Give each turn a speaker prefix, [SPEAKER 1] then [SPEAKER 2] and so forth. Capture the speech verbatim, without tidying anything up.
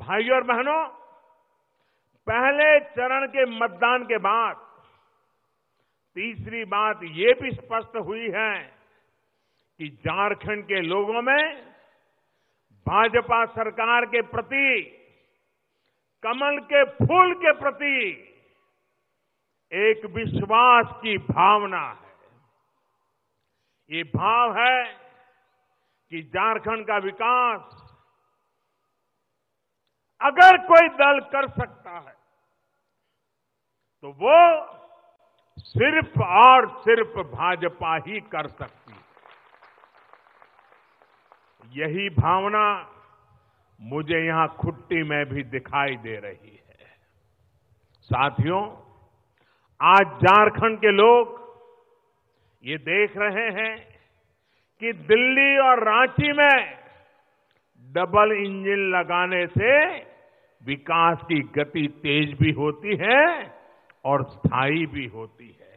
[SPEAKER 1] भाइयों और बहनों, पहले चरण के मतदान के बाद तीसरी बात ये भी स्पष्ट हुई है कि झारखंड के लोगों में भाजपा सरकार के प्रति, कमल के फूल के प्रति एक विश्वास की भावना है। ये भाव है कि झारखंड का विकास अगर कोई दल कर सकता है तो वो सिर्फ और सिर्फ भाजपा ही कर सकती है। यही भावना मुझे यहां खुट्टी में भी दिखाई दे रही है। साथियों, आज झारखंड के लोग ये देख रहे हैं कि दिल्ली और रांची में डबल इंजन लगाने से विकास की गति तेज भी होती है और स्थायी भी होती है।